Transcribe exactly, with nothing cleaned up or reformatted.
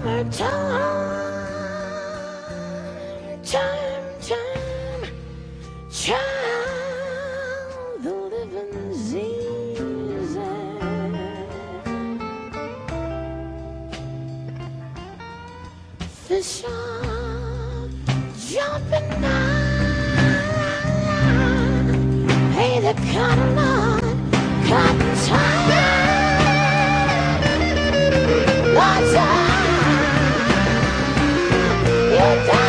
Summertime, time, time, child, the living's easy. Fish are jumping down. Hey, the cotton on, cotton time. Lots of you die.